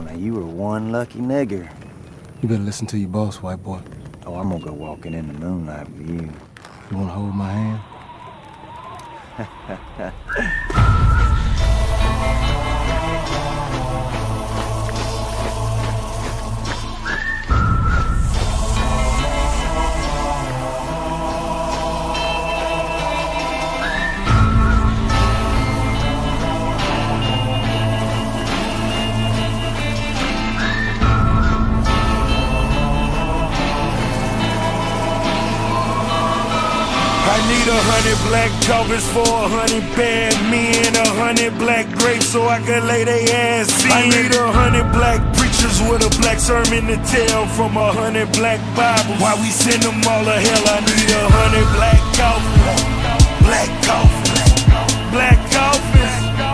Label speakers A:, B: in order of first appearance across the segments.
A: Now you were one lucky nigger.
B: You better listen to your boss, white boy.
A: Oh, I'm gonna go walking in the moonlight with you.
B: You wanna hold my hand?
C: I need 100 black covers for 100 bad men, 100 black grapes so I can lay they ass in. I need 100 black preachers with a black sermon to tell from 100 black Bibles. Why we send them all to hell? I need 100 black coffins, black coffins, black coffins.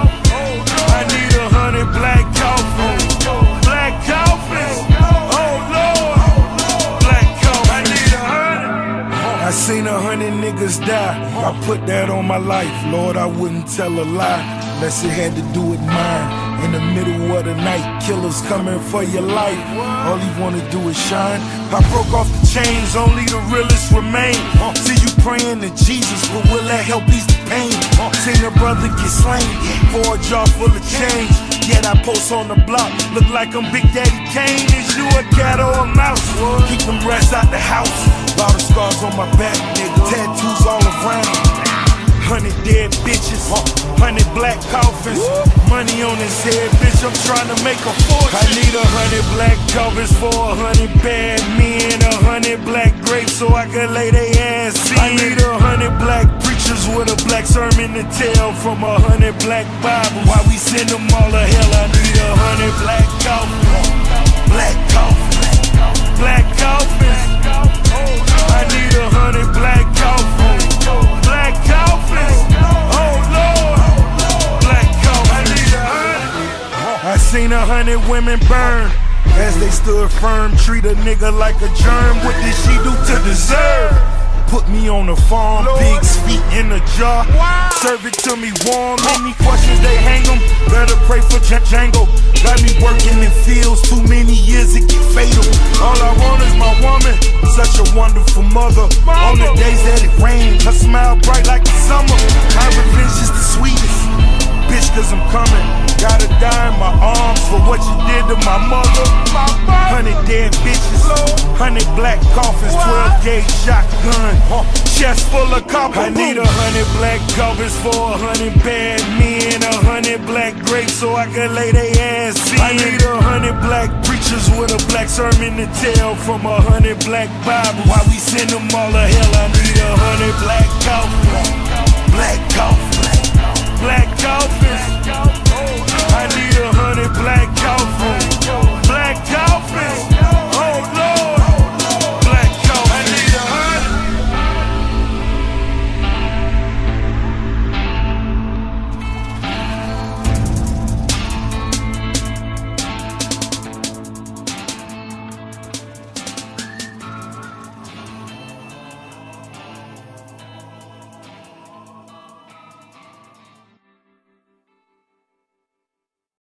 C: I need 100 black coffins, black coffins. Oh Lord, black coffins. I need 100. I seen 100 niggas die. I put that on my life. Lord, I wouldn't tell a lie unless it had to do with mine. In the middle of the night, killers coming for your life. All he wanna do is shine. I broke off the chains, only the realest remain. See you praying to Jesus, but will that help ease the pain? Seen a brother get slain for a jar full of change. Yet I post on the block, look like I'm Big Daddy Kane. Is you a cat or a mouse? Keep them rats out the house. Lot of scars on my back, nigga. Tattoos all around. 100 dead bitches, 100 black coffins. Money on his head, bitch, I'm trying to make a fortune. I need 100 black covers for 100 bad men, 100 black grapes so I can lay they ass in. I need 100 black preachers with a black sermon to tell from 100 black Bibles. Why we send them all to hell? I need 100 black coffins, black coffins, black coffins. I need 100 black coffins, black coffins. Oh Lord, black coffins. I need 100. I seen 100 women burn as they stood firm. Treat a nigga like a germ. What did she do to deserve? Put me on the farm, pig's feet in a jar. Serve it to me warm. Any questions they hang them. Better pray for Django. Got me working in fields. Too many years it get fatal. All I want is my woman. Such a wonderful mother. On the days that it rained, her smile bright like the summer. My revenge is the sweetest. Bitch, cause I'm coming. Gotta die in my arms for what you did to my mother. 100 dead bitches, 100 black coffins, 12 gauge shotgun, chest full of copper. I need 100 black covers for 100 bad men, 100 black grapes so I can lay they ass in. I need 100 black preachers with a black sermon to tell from 100 black Bibles. Why we send them all to hell? I need 100 black coffins, black